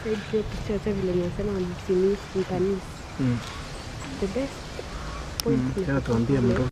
Said hiyo picha hata vile nimesema mtanishi. The best point ni tuambie mdo.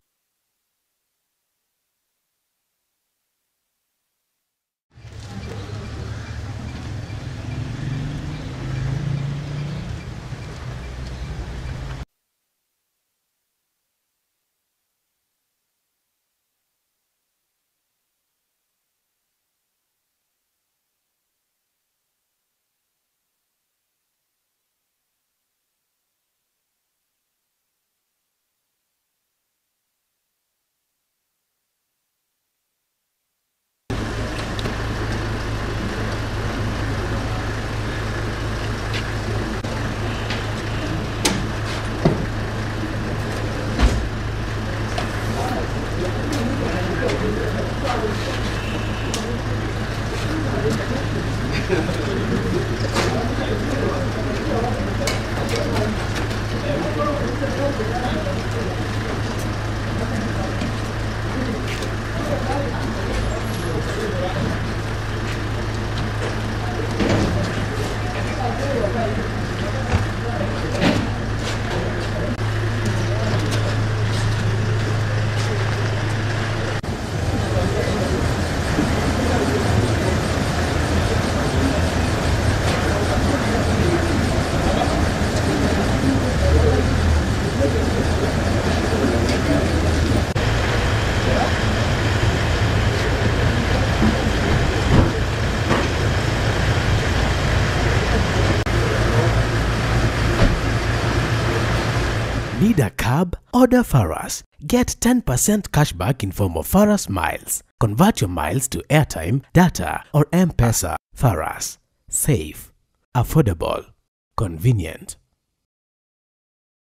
Need a cab? Order Faras. Get 10% cashback in form of Faras miles. Convert your miles to airtime, data, or M-Pesa. Faras. Safe, affordable, convenient.